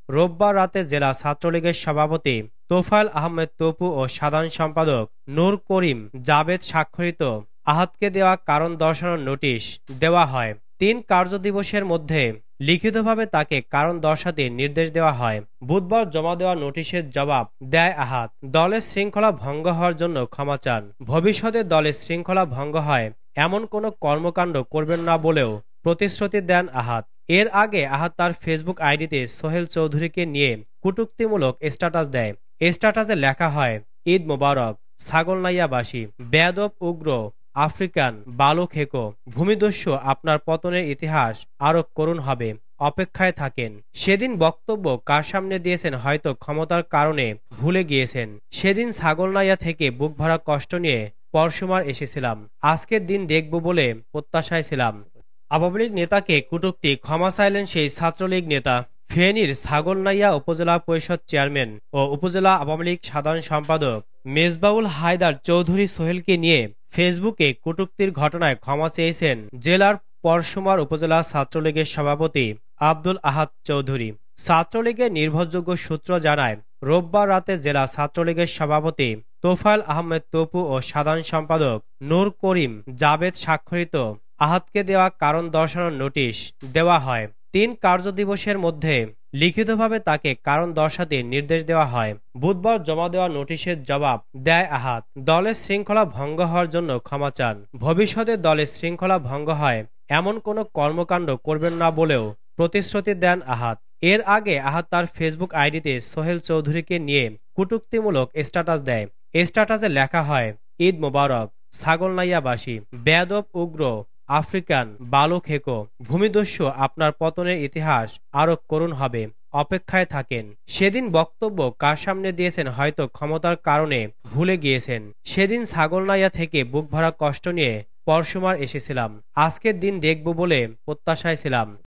রোববার রাতে জেলা ছাত্রলীগের সভাপতি তোফায়েল আহমেদ তপু ও সাধারণ সম্পাদক নূর করিম জাবেদ স্বাক্ষরিত আহাদকে দেওয়া কারণ দর্শানোর নোটিশ দেওয়া হয়। ৩ কার্যদিবসের মধ্যে লিখিতভাবে তাকে কারণ দর্শাতে নির্দেশ দেওয়া হয়। বুধবার জমা দেওয়া নোটিশের জবাব দেয় আহাদ। দলের শৃঙ্খলা ভঙ্গ হওয়ার জন্য ক্ষমা চান। ভবিষ্যতে দলের শৃঙ্খলা ভঙ্গ হয় এমন কোনো কর্মকাণ্ড করবেন না বলেও প্রতিশ্রুতি দেন আহাদ। এর আগে আহাদ তার ফেসবুক আইডিতে সোহেল চৌধুরীকে নিয়ে কটূক্তিমূলক স্ট্যাটাস দেয়। স্ট্যাটাসে লেখা হয়, ঈদ মোবারক, ছাগলনাইয়াবাসী, বেয়াদব, উগ্র, আফ্রিকান, বালু খেকো, ভূমিদস্যু, আপনার পতনের ইতিহাস আরো করুণ হবে, অপেক্ষায় থাকেন। সেদিন বক্তব্য কার সামনে দিয়েছেন হয়তো ক্ষমতার কারণে ভুলে গিয়েছেন। সেদিন ছাগলনাইয়া থেকে বুক ভরা কষ্ট নিয়ে পরশুমার এসেছিলাম। আজকের দিন দেখব বলে প্রত্যাশায় ছিলাম। আওয়ামী লীগ নেতাকে কটূক্তি ক্ষমা চাইলেন সেই ছাত্রলীগ নেতা। ফেনীর ছাগলনাইয়া উপজেলা পরিষদ চেয়ারম্যান ও উপজেলা আওয়ামী লীগ সাধারণ সম্পাদক মেজবাউল হায়দার চৌধুরী সোহেলকে নিয়ে ফেসবুকে কটূক্তির ঘটনায় ক্ষমা চেয়েছেন জেলার পরশুমার উপজেলা ছাত্রলীগের সভাপতি আব্দুল আহাদ চৌধুরী। ছাত্রলীগের নির্ভরযোগ্য সূত্র জানায়, রোববার রাতে জেলা ছাত্রলীগের সভাপতি তোফায়েল আহমেদ তপু ও সাধারণ সম্পাদক নূর করিম জাবেদ স্বাক্ষরিত আহাদকে দেওয়া কারণ দর্শানোর নোটিশ দেওয়া হয়। ৩ কার্যদিবসের মধ্যে লিখিতভাবে তাকে কারণ দর্শাতে নির্দেশ দেওয়া হয়। বুধবার জমা দেওয়া নোটিশের জবাব দেয় আহাদ। দলের শৃঙ্খলা ভঙ্গ হওয়ার জন্য ক্ষমা চান। ভবিষ্যতে দলের শৃঙ্খলা ভঙ্গ হয় এমন কোনো কর্মকাণ্ড করবেন না বলেও প্রতিশ্রুতি দেন আহাদ। এর আগে আহাদ তার ফেসবুক আইডিতে সোহেল চৌধুরীকে নিয়ে কটূক্তিমূলক স্ট্যাটাস দেয়। স্ট্যাটাসে লেখা হয়, ঈদ মোবারক, ছাগলনাইয়াবাসী, বেয়াদব, উগ্র, আফ্রিকান, বালু খেকো, ভূমিদস্যু, আপনার পতনের ইতিহাস আরো করুণ হবে, অপেক্ষায় থাকেন। সেদিন বক্তব্য কার সামনে দিয়েছেন হয়তো ক্ষমতার কারণে ভুলে গিয়েছেন। সেদিন ছাগলনাইয়া থেকে বুক ভরা কষ্ট নিয়ে পরশুমার এসেছিলাম। আজকের দিন দেখব বলে প্রত্যাশায় ছিলাম।